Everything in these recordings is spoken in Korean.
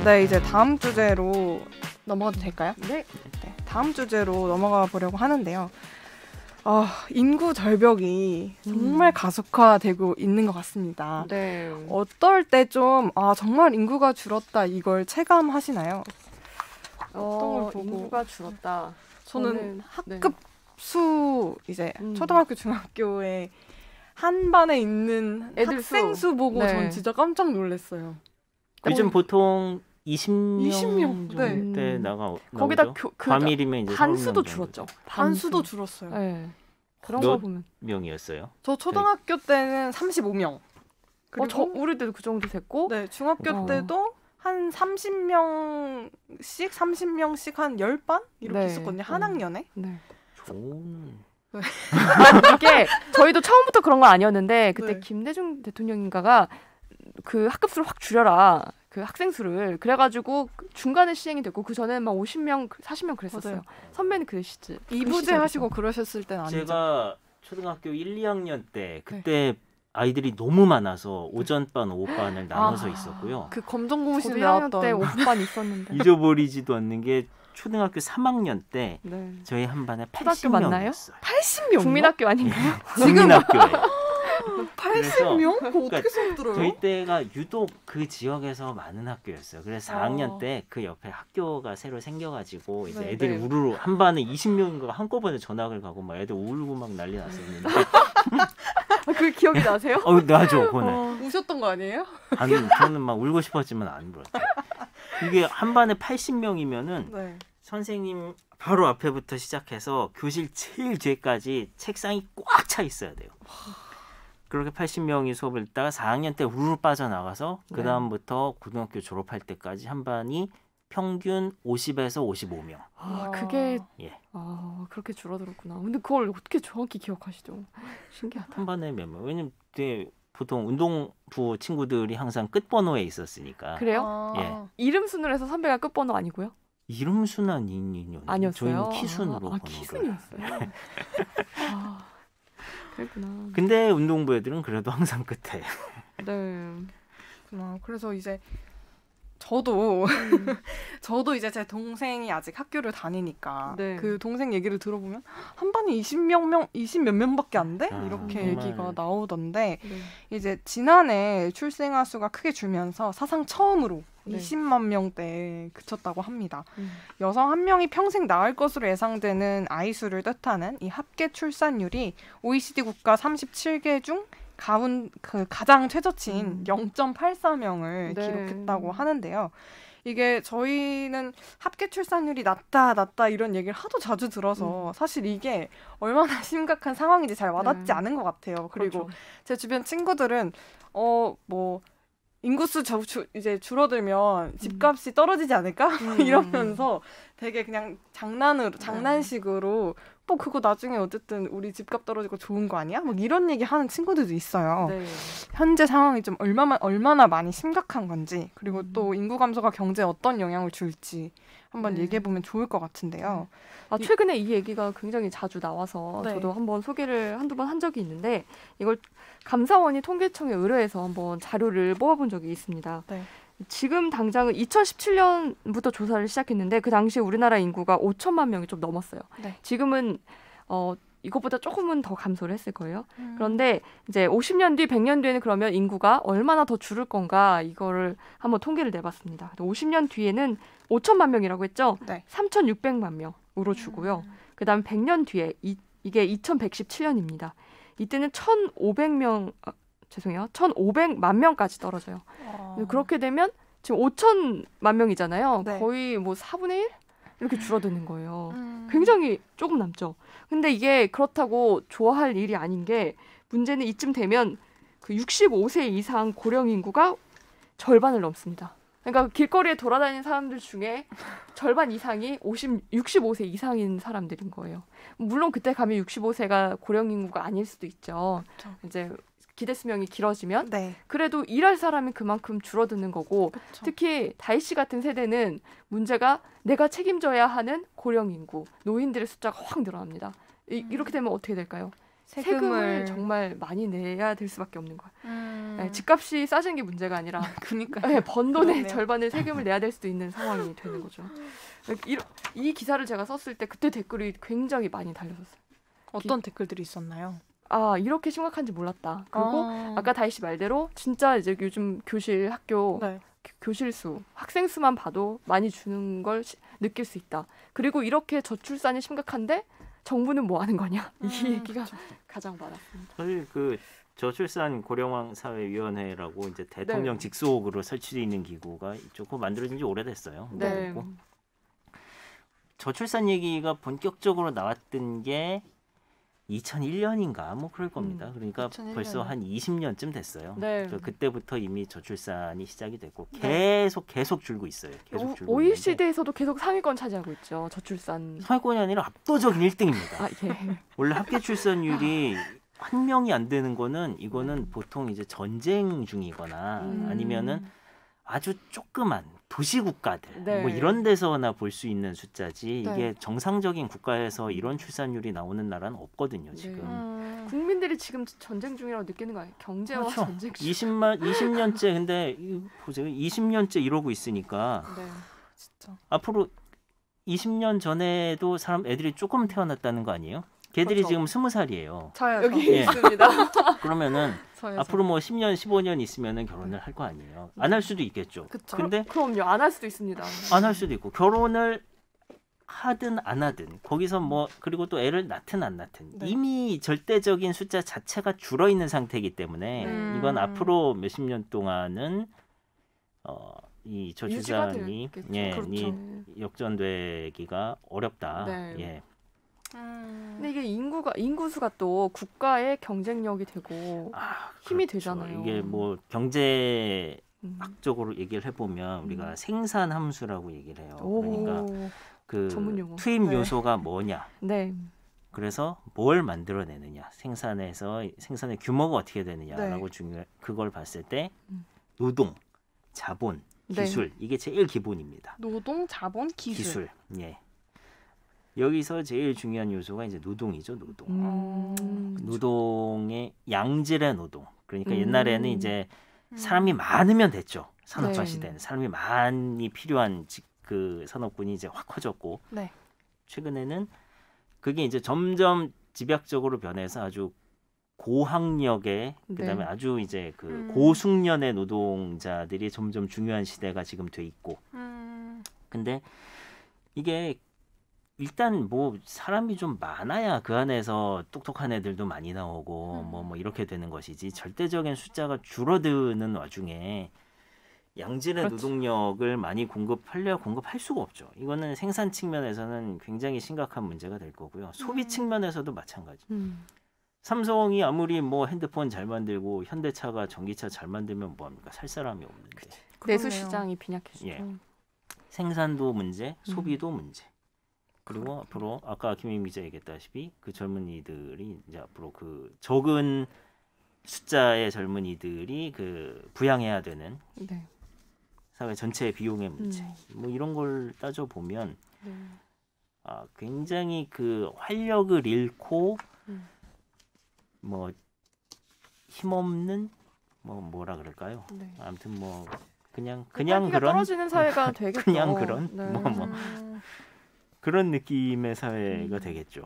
네, 이제 다음 주제로 넘어가도 될까요? 네. 네, 다음 주제로 넘어가 보려고 하는데요. 인구 절벽이 정말 가속화되고 있는 것 같습니다. 네. 어떨 때 좀 정말 인구가 줄었다 이걸 체감하시나요? 어떤 걸 보고? 인구가 줄었다. 저는 학급 수 이제 초등학교 중학교에 한 반에 있는 애들 학생 수 보고 전 진짜 깜짝 놀랐어요. 요즘 보통 20명 20명 정도대 나오죠. 거기다 과밀이면 이제 반수도 줄었죠. 반수도 줄었어요. 네. 그런 거 보면 명이었어요? 저 초등학교 때는 35명. 그리고 우리 때도 그 정도 됐고, 네, 중학교 때도 한 30명씩 한 10반 이렇게 있었거든요. 한 학년에. 네. 좋은. 이게 저희도 처음부터 그런 건 아니었는데 그때 네. 김대중 대통령인가가 그 학급수를 확 줄여라. 그 학생 수를. 그래가지고 중간에 시행이 됐고 그 전에는 막 50명, 40명 그랬었어요. 맞아요. 선배는 그 시절. 이부제 하시고 그러셨을 때는 아니죠. 제가 초등학교 1, 2학년 때 그때 아이들이 너무 많아서 오전반, 오후반을 나눠서 있었고요. 그 검정고무신 저도 2학년 나왔던 때 오후반 있었는데. 잊어버리지도 않는 게 초등학교 3학년 때 네. 저희 한 반에 초등학교 맞나요? 80명이었어요. 80명? 국민학교 아닌가요? 국민학교에. 80명? 그거 어떻게 손 들어요? 저희 때가 유독 그 지역에서 많은 학교였어요. 그래서 4학년 때 그 옆에 학교가 새로 생겨가지고 이제 애들이 우르르 한 반에 20명인가 한꺼번에 전학을 가고 막 애들 울고 막 난리 났었는데. 그 기억이 나세요? 나죠, 그날. 우셨던 거 아니에요? 아니, 저는 막 울고 싶었지만 안 울었죠. 이게 한 반에 80명이면은 선생님 바로 앞에부터 시작해서 교실 제일 뒤에까지 책상이 꽉 차 있어야 돼요. 그렇게 80명이 수업을 듣다가 4학년 때 우르르 빠져나가서 그 다음부터 고등학교 졸업할 때까지 한 반이 평균 50에서 55명. 그게 예. 그렇게 줄어들었구나. 근데 그걸 어떻게 정확히 기억하시죠? 신기하다. 한 반에 몇 명. 왜냐면 보통 운동부 친구들이 항상 끝번호에 있었으니까. 그래요? 예. 이름 순으로 해서 선배가 끝번호 아니고요? 이름 순 아니요. 아니었어요. 저희는 키순으로 번호를. 키순이었어요. 그랬구나. 근데 운동부 애들은 그래도 항상 끝에. 네. 그래서 이제 저도 이제 제 동생이 아직 학교를 다니니까 그 동생 얘기를 들어보면 한 반에 20몇 명밖에 안 돼? 이렇게 얘기가 나오던데 이제 지난해 출생아 수가 크게 줄면서 사상 처음으로 20만 명대에 그쳤다고 합니다. 여성 한 명이 평생 낳을 것으로 예상되는 아이 수를 뜻하는 이 합계 출산율이 OECD 국가 37개 중 가장 최저치인 0.84명을 기록했다고 하는데요. 이게 저희는 합계 출산율이 낮다 이런 얘기를 하도 자주 들어서 사실 이게 얼마나 심각한 상황인지 잘 와닿지 않은 것 같아요. 그리고 제 주변 친구들은 인구수 이제 줄어들면 집값이 떨어지지 않을까? 이러면서 되게 그냥 장난식으로 그거 나중에 어쨌든 우리 집값 떨어지고 좋은 거 아니야? 이런 얘기 하는 친구들도 있어요. 현재 상황이 좀 얼마나 많이 심각한 건지 그리고 또 인구 감소가 경제에 어떤 영향을 줄지 한번 얘기해보면 좋을 것 같은데요. 최근에 이 얘기가 굉장히 자주 나와서 저도 한번 소개를 한두 번 한 적이 있는데 이걸 감사원이 통계청에 의뢰해서 한번 자료를 뽑아본 적이 있습니다. 지금 당장은 2017년부터 조사를 시작했는데 그 당시에 우리나라 인구가 5천만 명이 좀 넘었어요. 지금은 이것보다 조금은 더 감소를 했을 거예요. 그런데 이제 50년 뒤, 100년 뒤에는 그러면 인구가 얼마나 더 줄을 건가 이거를 한번 통계를 내봤습니다. 50년 뒤에는 5천만 명이라고 했죠. 3,600만 명으로 주고요. 그다음 100년 뒤에 이게 2117년입니다. 이때는 1,500만 명까지 떨어져요. 그렇게 되면 지금 5천만 명이잖아요. 거의 4분의 1? 이렇게 줄어드는 거예요. 굉장히 조금 남죠. 근데 이게 그렇다고 좋아할 일이 아닌 게 문제는 이쯤 되면 그 65세 이상 고령 인구가 절반을 넘습니다. 그러니까 길거리에 돌아다니는 사람들 중에 절반 이상이 65세 이상인 사람들인 거예요. 물론 그때 가면 65세가 고령 인구가 아닐 수도 있죠. 이제 기대 수명이 길어지면 그래도 일할 사람이 그만큼 줄어드는 거고 특히 다희 씨 같은 세대는 문제가 내가 책임져야 하는 고령 인구, 노인들의 숫자가 확 늘어납니다. 이렇게 되면 어떻게 될까요? 세금을 정말 많이 내야 될 수밖에 없는 거예요. 네, 집값이 싸진 게 문제가 아니라 그러니까 네, 번 돈의 절반을 세금을 내야 될 수도 있는 상황이 되는 거죠. 이 기사를 제가 썼을 때 그때 댓글이 굉장히 많이 달렸었어요. 어떤 댓글들이 있었나요? 아, 이렇게 심각한지 몰랐다. 그리고 아까 다희 씨 말대로 진짜 이제 요즘 교실 학교 교실 수, 학생 수만 봐도 많이 주는 걸 느낄 수 있다. 그리고 이렇게 저출산이 심각한데 정부는 뭐 하는 거냐? 이 얘기가 가장 많았습니다. 사실 그 저출산 고령화 사회위원회라고 이제 대통령 직속으로 설치되어 있는 기구가 조금 만들어진 지 오래됐어요. 네. 저출산 얘기가 본격적으로 나왔던 게 2001년인가 뭐 그럴 겁니다. 그러니까 2001년. 벌써 한 20년쯤 됐어요. 네. 그때부터 이미 저출산이 시작이 됐고 계속 줄고 있어요. 계속 줄고 OECD에서도 계속 상위권 차지하고 있죠. 저출산. 상위권이 아니라 압도적인 1등입니다. 아, 예. 원래 합계 출산율이 한 명이 안 되는 거는 이거는 보통 이제 전쟁 중이거나 아니면은 아주 조그만 도시 국가들 뭐 이런 데서나 볼 수 있는 숫자지 이게 정상적인 국가에서 이런 출산율이 나오는 나라는 없거든요, 지금. 국민들이 지금 전쟁 중이라고 느끼는 거 아니에요? 경제와 그렇죠. 전쟁 중. 20년째 근데 보세요. 20년째 이러고 있으니까 진짜. 앞으로 20년 전에도 애들이 조금 태어났다는 거 아니에요? 걔들이 지금 20살이에요. 저요. 여기 있습니다. 그러면은 앞으로 뭐 10년, 15년 있으면은 결혼을 할 거 아니에요. 안 할 수도 있겠죠. 그쵸. 근데 그럼요. 안 할 수도 있습니다. 안 할 수도 있고 결혼을 하든 안 하든 거기서 뭐 그리고 또 애를 낳든 안 낳든 이미 절대적인 숫자 자체가 줄어 있는 상태이기 때문에 이건 앞으로 몇십 년 동안은 이 저출산이 그렇죠. 역전되기가 어렵다. 예. 근데 이게 인구수가 또 국가의 경쟁력이 되고 힘이 되잖아요. 이게 뭐 경제학적으로 얘기를 해보면 우리가 생산 함수라고 얘기를 해요. 그러니까 그 투입 요소가 뭐냐. 그래서 뭘 만들어내느냐. 생산의 규모가 어떻게 되느냐라고 그걸 봤을 때 노동, 자본, 기술 이게 제일 기본입니다. 노동, 자본, 기술. 예. 여기서 제일 중요한 요소가 이제 노동이죠, 노동. 노동의 양질의 노동. 그러니까 옛날에는 이제 사람이 많으면 됐죠. 산업화 시대는 사람이 많이 필요한 그 산업군이 이제 확 커졌고, 최근에는 그게 이제 점점 집약적으로 변해서 아주 고학력의 그다음에 아주 이제 그 고숙련의 노동자들이 점점 중요한 시대가 지금 돼 있고, 근데 이게 일단 뭐 사람이 좀 많아야 그 안에서 똑똑한 애들도 많이 나오고 뭐 이렇게 되는 것이지 절대적인 숫자가 줄어드는 와중에 양질의 노동력을 많이 공급할 수가 없죠. 이거는 생산 측면에서는 굉장히 심각한 문제가 될 거고요. 소비 측면에서도 마찬가지. 삼성이 아무리 뭐 핸드폰 잘 만들고 현대차가 전기차 잘 만들면 뭐합니까? 살 사람이 없는데. 내수 시장이 빈약해지죠. 예. 생산도 문제, 소비도 문제. 그리고 앞으로 아까 김혜미 기자 얘기했다시피 그 젊은이들이 이제 앞으로 그 적은 숫자의 젊은이들이 그 부양해야 되는 사회 전체의 비용의 문제 뭐 이런 걸 따져 보면 굉장히 그 활력을 잃고 뭐 힘없는 뭐라 그럴까요? 아무튼 뭐 그냥 그런 떨어지는 사회가 되겠죠. 그냥 그런 그런 느낌의 사회가 되겠죠.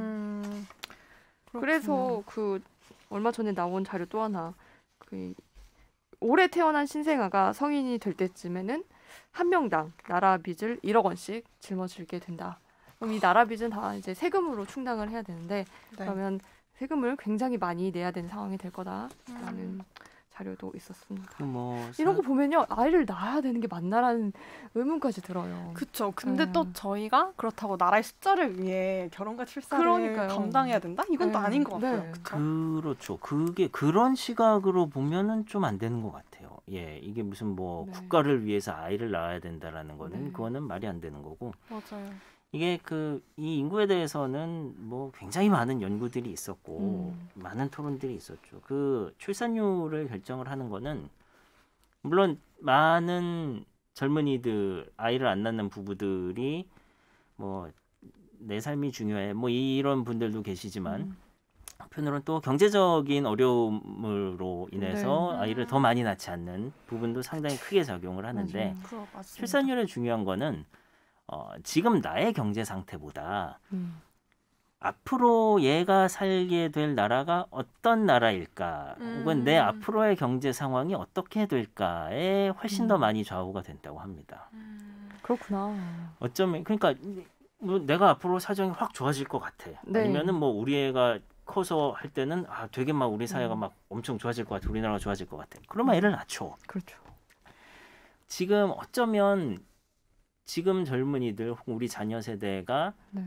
그래서 그 얼마 전에 나온 자료 또 하나, 그 올해 태어난 신생아가 성인이 될 때쯤에는 한 명당 나라 빚을 1억 원씩 짊어지게 된다. 그럼 이 나라 빚은 다 이제 세금으로 충당을 해야 되는데 그러면 세금을 굉장히 많이 내야 되는 상황이 될 거다라는 자료도 있었습니다. 이런 거 보면요, 아이를 낳아야 되는 게 맞나라는 의문까지 들어요. 그렇죠. 근데 또 저희가 그렇다고 나라의 숫자를 위해 결혼과 출산을 감당해야 된다? 이건 또 아닌 것 같아요. 그렇죠. 그게 그런 시각으로 보면은 좀 안 되는 것 같아요. 예, 이게 무슨 뭐 국가를 위해서 아이를 낳아야 된다라는 거는 그거는 말이 안 되는 거고. 맞아요. 이게 이 인구에 대해서는 뭐 굉장히 많은 연구들이 있었고 많은 토론들이 있었죠. 그 출산율을 결정을 하는 거는 물론 많은 젊은이들 아이를 안 낳는 부부들이 뭐 내 삶이 중요해 뭐 이런 분들도 계시지만 한편으로는 또 경제적인 어려움으로 인해서 네. 아이를 더 많이 낳지 않는 부분도 상당히 크게 작용을 하는데 출산율의 중요한 거는 지금 나의 경제 상태보다 앞으로 얘가 살게 될 나라가 어떤 나라일까 혹은 내 앞으로의 경제 상황이 어떻게 될까에 훨씬 더 많이 좌우가 된다고 합니다. 그렇구나. 어쩌면 그러니까 뭐 내가 앞으로 사정이 확 좋아질 것 같아. 네. 아니면은 뭐 우리 애가 커서 할 때는 되게 막 우리 사회가 막 엄청 좋아질 것 같아. 우리나라가 좋아질 것 같아. 그러면 애를 낳죠. 그렇죠. 지금 어쩌면 지금 젊은이들 혹은 우리 자녀 세대가 네.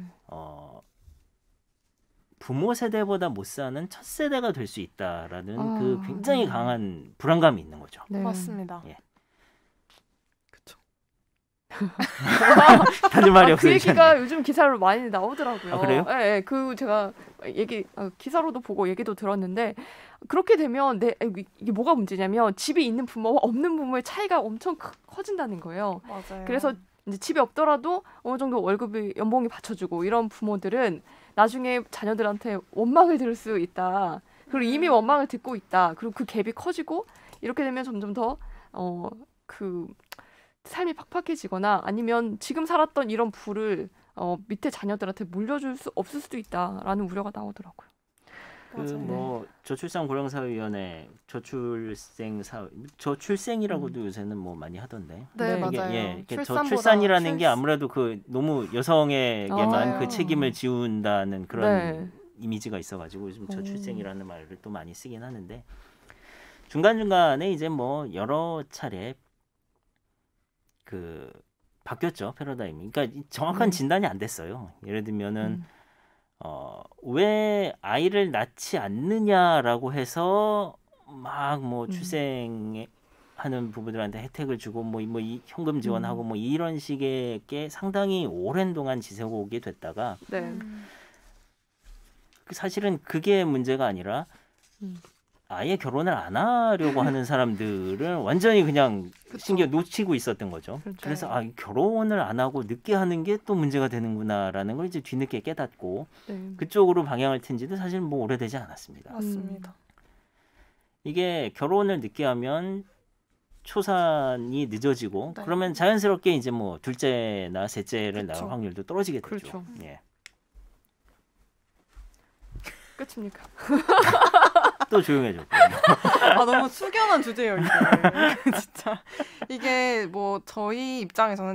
부모 세대보다 못 사는 첫 세대가 될 수 있다라는 그 굉장히 강한 불안감이 있는 거죠. 네. 맞습니다. 예. 다들 말이 없어요. 그 얘기가 요즘 기사로 많이 나오더라고요. 그래요? 네, 그 제가 기사로도 보고 얘기도 들었는데 그렇게 되면 이게 뭐가 문제냐면 집이 있는 부모와 없는 부모의 차이가 엄청 커진다는 거예요. 맞아요. 그래서 이제 집이 없더라도 어느 정도 월급이 연봉이 받쳐주고 이런 부모들은 나중에 자녀들한테 원망을 들을 수 있다. 그리고 이미 원망을 듣고 있다. 그리고 그 갭이 커지고 이렇게 되면 점점 더 삶이 팍팍해지거나 아니면 지금 살았던 이런 부를 밑에 자녀들한테 물려줄 수 없을 수도 있다라는 우려가 나오더라고요. 뭐 저출산고령사회위원회 저출생이라고도 요새는 뭐 많이 하던데. 네, 맞아요. 예, 저출산이라는 게 아무래도 그 너무 여성에게만 그 책임을 지운다는 그런 이미지가 있어가지고 요즘 저출생이라는 말을 또 많이 쓰긴 하는데 중간중간에 이제 뭐 여러 차례 바뀌었죠, 패러다임이. 그러니까 정확한 진단이 안 됐어요. 예를 들면은 왜 아이를 낳지 않느냐라고 해서 막 뭐 출생하는 부부들한테 혜택을 주고 뭐 이 현금 지원하고 뭐 이런 식의 게 상당히 오랜 동안 지속이 오게 됐다가 사실은 그게 문제가 아니라 아예 결혼을 안 하려고 하는 사람들은 완전히 그냥 신경 놓치고 있었던 거죠. 그래서 결혼을 안 하고 늦게 하는 게 또 문제가 되는구나라는 걸 이제 뒤늦게 깨닫고 그쪽으로 방향을 튼 지도 사실 뭐 오래되지 않았습니다. 맞습니다. 이게 결혼을 늦게 하면 초산이 늦어지고 그러면 자연스럽게 이제 뭐 둘째나 셋째를 낳을 확률도 떨어지게 되죠. 그렇죠. 예. 끝입니까? 또 조용해졌고. 너무 숙연한 주제예요, 이게. 진짜. 이게 뭐 저희 입장에서는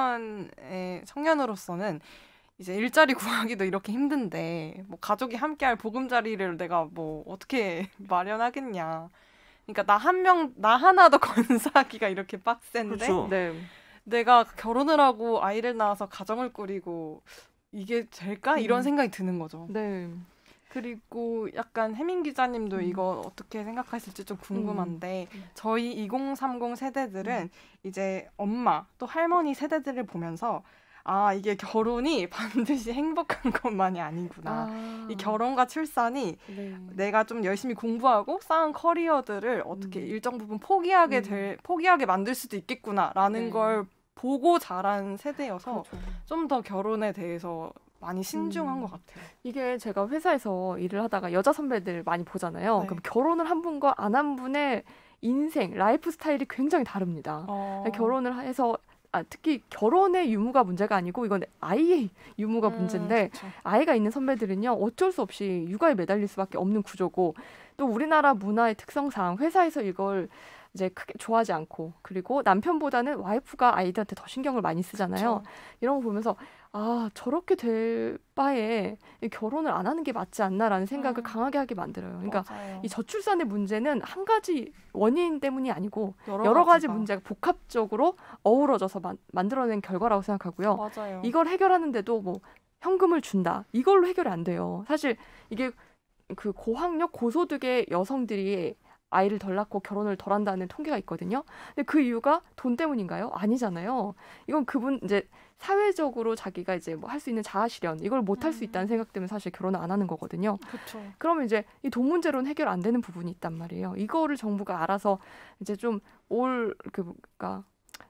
청년으로서는 이제 일자리 구하기도 이렇게 힘든데 뭐 가족이 함께할 보금자리를 내가 뭐 어떻게 마련하겠냐. 그러니까 나 하나 더 건사하기가 이렇게 빡센데 그렇죠. 내가 결혼을 하고 아이를 낳아서 가정을 꾸리고 이게 될까? 이런 생각이 드는 거죠. 네. 그리고 약간 혜민 기자님도 이거 어떻게 생각하실지 좀 궁금한데 저희 2030 세대들은 이제 엄마 또 할머니 세대들을 보면서 이게 결혼이 반드시 행복한 것만이 아니구나. 이 결혼과 출산이 내가 좀 열심히 공부하고 쌓은 커리어들을 어떻게 일정 부분 포기하게 만들 수도 있겠구나라는 걸 보고 자란 세대여서 좀 더 결혼에 대해서 많이 신중한 것 같아요. 이게 제가 회사에서 일을 하다가 여자 선배들 많이 보잖아요. 그럼 결혼을 한 분과 안 한 분의 인생, 라이프 스타일이 굉장히 다릅니다. 결혼을 해서 특히 결혼의 유무가 문제가 아니고 이건 아이의 유무가 문제인데 그쵸. 아이가 있는 선배들은요 어쩔 수 없이 육아에 매달릴 수밖에 없는 구조고 또 우리나라 문화의 특성상 회사에서 이걸 이제 크게 좋아하지 않고 그리고 남편보다는 와이프가 아이들한테 더 신경을 많이 쓰잖아요. 그쵸. 이런 거 보면서 저렇게 될 바에 결혼을 안 하는 게 맞지 않나라는 생각을 강하게 하게 만들어요. 그러니까 맞아요. 이 저출산의 문제는 한 가지 원인 때문이 아니고 여러 가지 문제가 복합적으로 어우러져서 만들어낸 결과라고 생각하고요. 맞아요. 이걸 해결하는데도 뭐 현금을 준다. 이걸로 해결이 안 돼요. 사실 이게 그 고학력 고소득의 여성들이 아이를 덜 낳고 결혼을 덜 한다는 통계가 있거든요. 근데 그 이유가 돈 때문인가요? 아니잖아요. 이건 그분 이제 사회적으로 자기가 이제 뭐 할 수 있는 자아 실현 이걸 못 할 수 있다는 생각 때문에 사실 결혼을 안 하는 거거든요. 그렇죠. 그러면 이제 이 돈 문제로는 해결 안 되는 부분이 있단 말이에요. 이거를 정부가 알아서 이제 좀 그러니까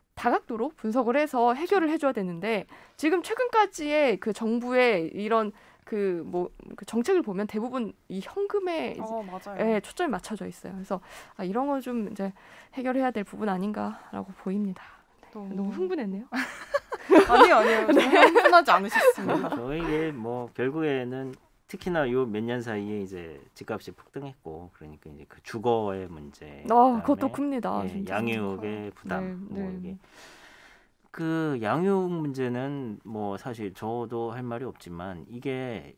다각도로 분석을 해서 해결을 해줘야 되는데 지금 최근까지의 그 정부의 이런 그 정책을 보면 대부분 이 현금에 맞아요. 초점이 맞춰져 있어요. 그래서 이런 거 좀 이제 해결해야 될 부분 아닌가라고 보입니다. 너무 흥분했네요. 아니요. 흥분하지 않으셨습니다. 저에게 뭐 결국에는 특히나 요 몇 년 사이에 이제 집값이 폭등했고 그러니까 이제 그 주거의 문제, 그것도 큽니다. 예, 양육의 부담, 뭐 이게 그 양육 문제는 뭐 사실 저도 할 말이 없지만 이게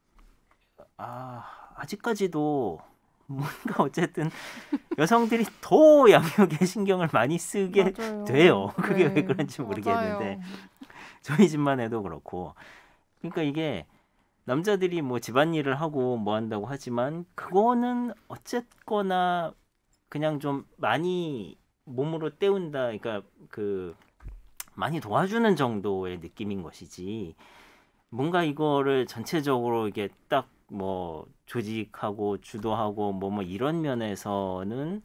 아직까지도 뭔가 어쨌든 여성들이 더 양육에 신경을 많이 쓰게 돼요. 그게 왜 그런지 모르겠는데 저희 집만 해도 그렇고 그러니까 이게 남자들이 뭐 집안일을 하고 뭐 한다고 하지만 그거는 어쨌거나 그냥 좀 많이 몸으로 때운다. 그러니까 그 많이 도와주는 정도의 느낌인 것이지 뭔가 이거를 전체적으로 이게 딱 뭐 조직하고 주도하고 뭐 이런 면에서는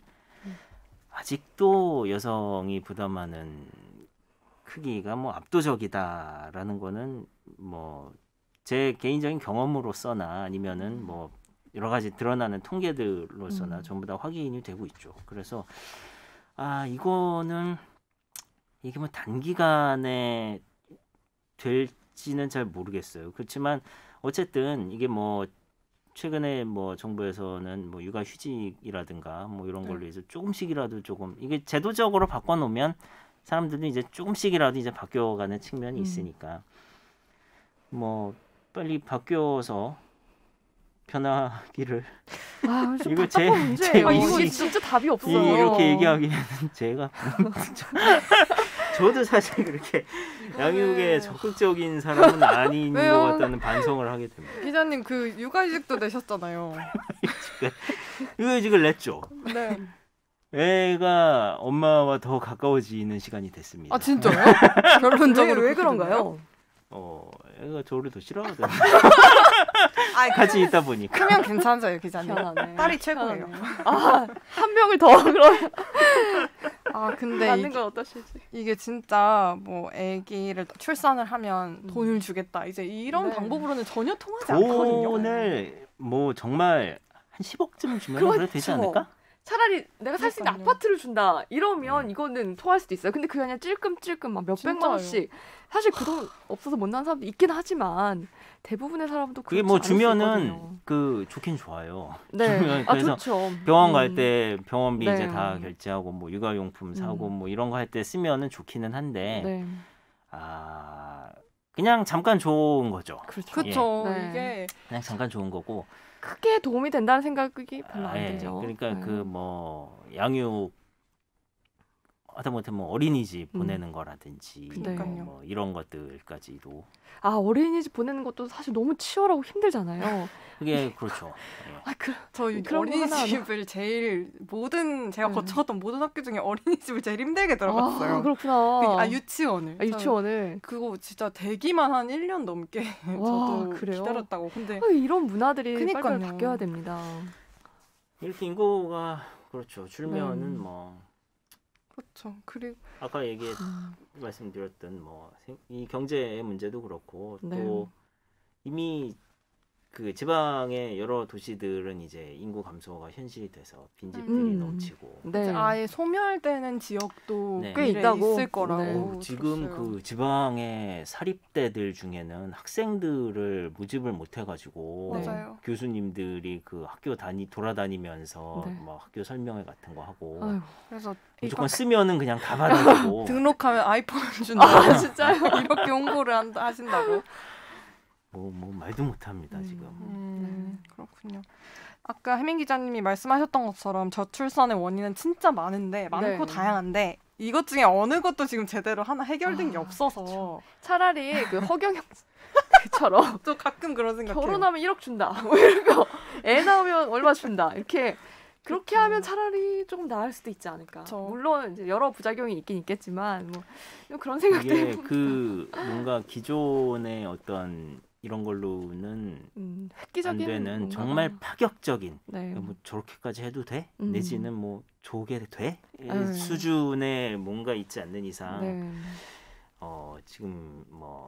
아직도 여성이 부담하는 크기가 뭐 압도적이다라는 거는 뭐 제 개인적인 경험으로서나 아니면은 뭐 여러 가지 드러나는 통계들로서나 전부 다 확인이 되고 있죠. 그래서 이거는 이게 뭐 단기간에 될지는 잘 모르겠어요. 그렇지만 어쨌든 이게 뭐 최근에 뭐 정부에서는 뭐 육아휴직이라든가 뭐 이런 걸로 해서 조금씩이라도 조금 이게 제도적으로 바꿔놓으면 사람들은 이제 조금씩이라도 이제 바뀌어가는 측면이 있으니까 뭐 빨리 바뀌어서 변하기를. 이거 제 이거 진짜 답이 없어요. 이렇게 얘기하기에는 제가 저도 사실 그렇게 양육에 적극적인 사람은 아닌 것 같다는 반성을 하게 됩니다. 기자님 그 육아휴직도 내셨잖아요. 육아휴직을 냈죠. 네. 애가 엄마와 더 가까워지는 시간이 됐습니다. 진짜요? 결론적으로 왜 그런가요? 애가 저를 더 싫어하거든요. 같이 있다 보니까. 크면 괜찮아요, 기자님. 딸이 최고예요. 한 명을 더 그러면. 근데 맞는 건 어떠실지. 이게 진짜 뭐 아기를 출산을 하면 돈을 주겠다. 이제 이런 방법으로는 전혀 통하지 않거든요. 돈을 뭐 정말 한 10억쯤 주면 그래도 되지 않을까? 차라리 내가 살 수 있는 아파트를 준다 이러면 이거는 통할 수도 있어요. 근데 그게 아니라 찔끔찔끔 막 몇백만 원씩. 사실 그 돈 없어서 못 나는 사람도 있긴 하지만 대부분의 사람도 그게 뭐 주면은 그 좋긴 좋아요. 네. 주면 그래서 좋죠. 병원 갈 때 병원비 이제 다 결제하고 뭐 육아용품 사고 뭐 이런 거 할 때 쓰면은 좋기는 한데 그냥 잠깐 좋은 거죠. 그렇죠. 이게 그냥 잠깐 좋은 거고. 크게 도움이 된다는 생각이 별로 안 들죠. 그러니까 그 뭐 양육 하다못해 뭐 어린이집 보내는 거라든지 뭐 이런 것들까지도 어린이집 보내는 것도 사실 너무 치열하고 힘들잖아요. 그게 그렇죠. 저 어린이집을 제일 제가 거쳐갔던 모든 학교 중에 어린이집을 제일 힘들게 들어갔어요. 그렇구나. 유치원을. 그거 진짜 대기만 한 1년 넘게 저도 기다렸다고. 근데 이런 문화들이 빨리 바뀌어야 됩니다. 이렇게 인구가 그렇죠. 줄면은 뭐 그렇죠. 그리고 아까 말씀드렸던 뭐 이 경제의 문제도 그렇고 또 이미 그 지방의 여러 도시들은 이제 인구 감소가 현실이 돼서 빈집들이 넘치고 아예 소멸되는 지역도 꽤 있을 거라고. 지금 들었어요. 그 지방의 사립대들 중에는 학생들을 모집을 못 해가지고 교수님들이 그 학교 돌아다니면서 뭐 학교 설명회 같은 거 하고 그래서 무조건 쓰면은 그냥 다 받아주고 등록하면 아이폰 준다고. 진짜요? 이렇게 홍보를 하신다고. 뭐 말도 못합니다 지금. 그렇군요. 아까 혜민 기자님이 말씀하셨던 것처럼 저출산의 원인은 진짜 많고 다양한데 이것 중에 어느 것도 지금 제대로 하나 해결된 게 없어서 그쵸. 차라리 그 허경영처럼 또 가끔 그런 생각해요. 결혼하면 1억 준다. 뭐 이런 거. 애 낳으면 얼마 준다. 이렇게 그렇게 하면 차라리 조금 나을 수도 있지 않을까. 물론 이제 여러 부작용이 있긴 있겠지만 뭐 그런 생각도 이게 그 뭔가 기존의 어떤 이런 걸로는 획기적인 안 되는 뭔가. 정말 파격적인 뭐 저렇게까지 해도 돼? 내지는 뭐 저게 돼? 수준의 뭔가 있지 않는 이상 지금 뭐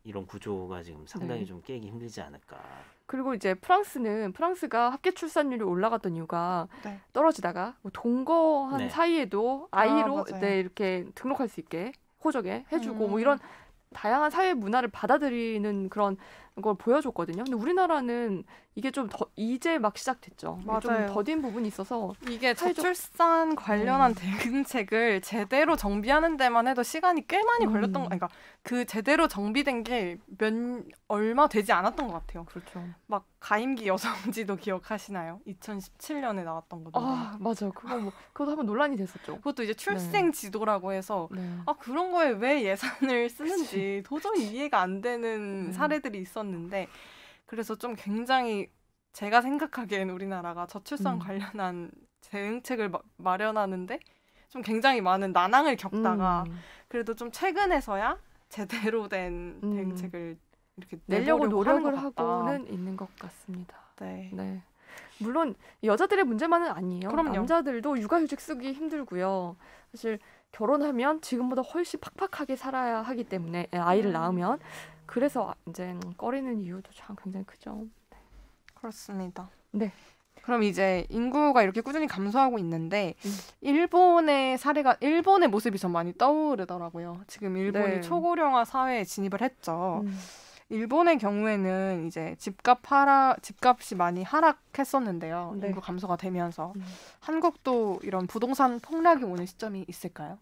이런 구조가 지금 상당히 좀 깨기 힘들지 않을까. 그리고 이제 프랑스가 합계 출산율이 올라갔던 이유가 떨어지다가 동거한 사이에도 아이로 이렇게 등록할 수 있게 호적에 해주고 뭐 이런 다양한 사회 문화를 받아들이는 그런 걸 보여줬거든요. 근데 우리나라는 이게 좀 이제 막 시작됐죠. 맞아요. 좀 더딘 부분이 있어서 이게 저출산 관련한 대응책을 제대로 정비하는 데만 해도 시간이 꽤 많이 걸렸던 거. 그러니까 그 제대로 정비된 게 얼마 되지 않았던 것 같아요. 그렇죠. 막 가임기 여성지도 기억하시나요? 2017년에 나왔던 거죠. 아 맞아. 그것도 한번 논란이 됐었죠. 그것도 이제 출생 지도라고 해서 그런 거에 왜 예산을 쓰는지 도저히 이해가 안 되는 사례들이 있었는데. 그래서 좀 굉장히 제가 생각하기에는 우리나라가 저출산 관련한 대응책을 마련하는데 좀 굉장히 많은 난항을 겪다가 그래도 좀 최근에서야 제대로 된 대응책을 이렇게 내려고 노력을 하고는 있는 것 같습니다. 네. 물론 여자들의 문제만은 아니에요. 그럼요. 남자들도 육아휴직 쓰기 힘들고요. 사실 결혼하면 지금보다 훨씬 팍팍하게 살아야 하기 때문에 아이를 낳으면 그래서 이제 꺼리는 이유도 참 굉장히 크죠. 네. 그렇습니다. 네. 그럼 이제 인구가 이렇게 꾸준히 감소하고 있는데 일본의 모습이 좀 많이 떠오르더라고요. 지금 일본이 초고령화 사회에 진입을 했죠. 일본의 경우에는 이제 집값이 많이 하락했었는데요. 인구 감소가 되면서 한국도 이런 부동산 폭락이 오는 시점이 있을까요?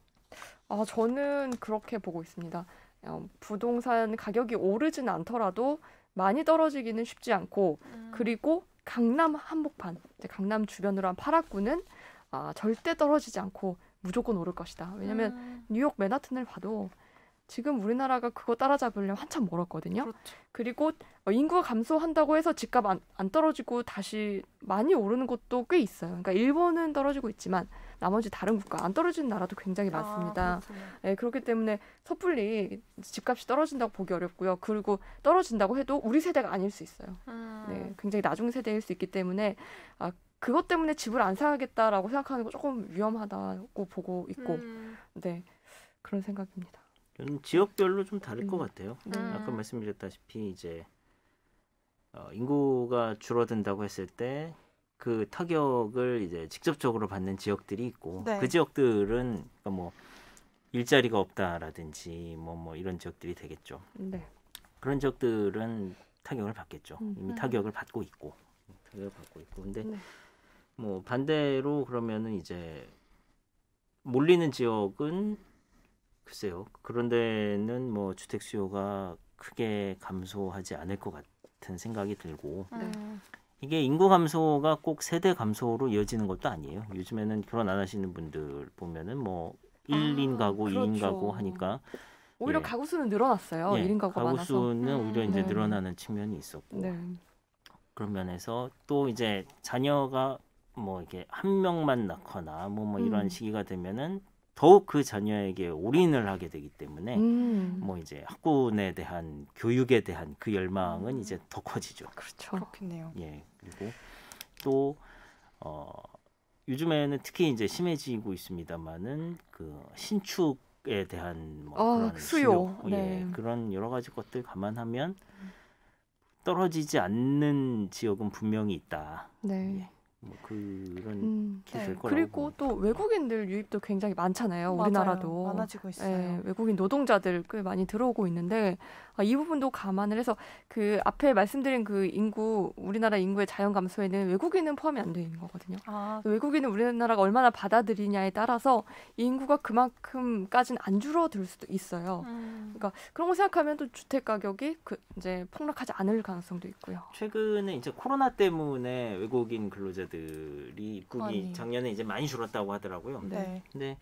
저는 그렇게 보고 있습니다. 부동산 가격이 오르진 않더라도 많이 떨어지기는 쉽지 않고 그리고 강남 한복판, 강남 주변으로 한 8학구는 절대 떨어지지 않고 무조건 오를 것이다. 왜냐하면 뉴욕 맨하튼을 봐도 지금 우리나라가 그거 따라잡으려면 한참 멀었거든요. 그렇죠. 그리고 인구가 감소한다고 해서 집값 안 떨어지고 다시 많이 오르는 곳도 꽤 있어요. 그러니까 일본은 떨어지고 있지만 나머지 다른 국가 안 떨어지는 나라도 굉장히 많습니다. 네, 그렇기 때문에 섣불리 집값이 떨어진다고 보기 어렵고요. 그리고 떨어진다고 해도 우리 세대가 아닐 수 있어요. 네, 굉장히 나중 세대일 수 있기 때문에 그것 때문에 집을 안 사겠다라고 생각하는 거 조금 위험하다고 보고 있고 네, 그런 생각입니다. 지역별로 좀 다를 것 같아요. 아까 말씀드렸다시피 이제 인구가 줄어든다고 했을 때 그 타격을 이제 직접적으로 받는 지역들이 있고 그 지역들은 그러니까 뭐 일자리가 없다라든지 뭐 이런 지역들이 되겠죠. 그런 지역들은 타격을 받겠죠. 이미 타격을 받고 있고 근데 뭐 반대로 그러면은 이제 몰리는 지역은 글쎄요. 그런 데는 뭐 주택 수요가 크게 감소하지 않을 것 같은 생각이 들고 이게 인구 감소가 꼭 세대 감소로 이어지는 것도 아니에요. 요즘에는 결혼 안 하시는 분들 보면은 뭐 1인 가구, 그렇죠. 2인 가구 하니까 오히려 가구 수는 늘어났어요. 1인 가구가 가구 많아서. 수는 오히려 이제 늘어나는 측면이 있었고 그런 면에서 또 이제 자녀가 뭐 이게 한 명만 낳거나 뭐 이런 시기가 되면은 더욱 그 자녀에게 올인을 하게 되기 때문에 뭐 이제 학군에 대한 교육에 대한 그 열망은 이제 더 커지죠. 그렇죠. 그렇겠네요. 예. 그리고 또 요즘에는 특히 이제 심해지고 있습니다만은 그 신축에 대한 뭐 그런 수요, 그런 여러 가지 것들 감안하면 떨어지지 않는 지역은 분명히 있다. 네. 뭐 그런 될 거라고. 그리고 또 외국인들 유입도 굉장히 많잖아요. 우리나라도 많아지고 있어요. 외국인 노동자들 꽤 많이 들어오고 있는데 이 부분도 감안을 해서 그 앞에 말씀드린 그 우리나라 인구의 자연 감소에는 외국인은 포함이 안 되는 거거든요. 외국인은 우리나라가 얼마나 받아들이냐에 따라서 인구가 그만큼까지는 안 줄어들 수도 있어요. 그러니까 그런 거 생각하면 또 주택 가격이 이제 폭락하지 않을 가능성도 있고요. 최근에 이제 코로나 때문에 외국인 근로자들이 입국이 작년에 이제 많이 줄었다고 하더라고요. 근데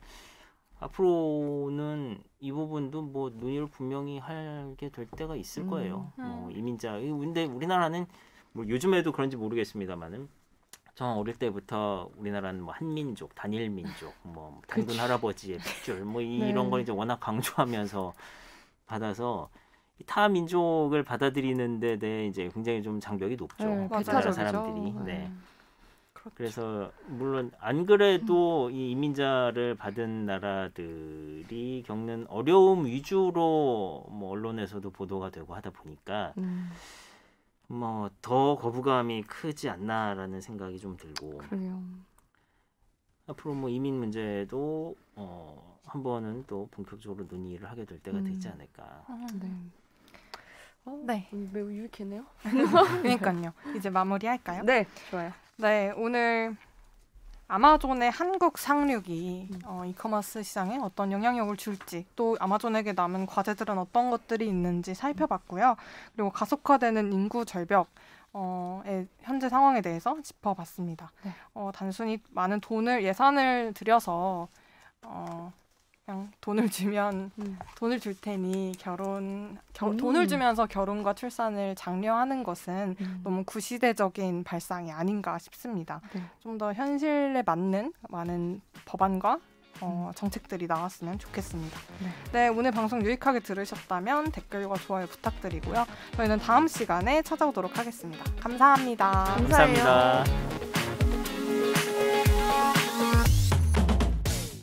앞으로는 이 부분도 뭐 논의를 분명히 하게 될 때가 있을 거예요. 뭐 이민자. 근데 우리나라는 뭐 요즘에도 그런지 모르겠습니다만은 저 어릴 때부터 우리나라는 뭐 한민족, 단일민족, 뭐 단군 할아버지의 핏줄, 뭐 이런 걸 이제 워낙 강조하면서 받아서 타 민족을 받아들이는 데 대해 이제 굉장히 좀 장벽이 높죠. 우리나라 사람들이. 그렇죠. 그래서 물론 안 그래도 이 이민자를 받은 나라들이 겪는 어려움 위주로 뭐 언론에서도 보도가 되고 하다 보니까 뭐 더 거부감이 크지 않나라는 생각이 좀 들고. 그래요. 앞으로 뭐 이민 문제도 한 번은 또 본격적으로 논의를 하게 될 때가 되지 않을까. 네. 네. 매우 유익했네요. 그러니까요. 이제 마무리할까요? 네, 좋아요. 네, 오늘 아마존의 한국 상륙이 이커머스 시장에 어떤 영향력을 줄지, 또 아마존에게 남은 과제들은 어떤 것들이 있는지 살펴봤고요. 그리고 가속화되는 인구 절벽 의 현재 상황에 대해서 짚어봤습니다. 네. 단순히 많은 예산을 들여서 그냥 돈을 주면 돈을 줄 테니 돈을 주면서 결혼과 출산을 장려하는 것은 너무 구시대적인 발상이 아닌가 싶습니다. 네. 좀 더 현실에 맞는 많은 법안과 정책들이 나왔으면 좋겠습니다. 네, 오늘 방송 유익하게 들으셨다면 댓글과 좋아요 부탁드리고요. 저희는 다음 시간에 찾아오도록 하겠습니다. 감사합니다. 감사합니다.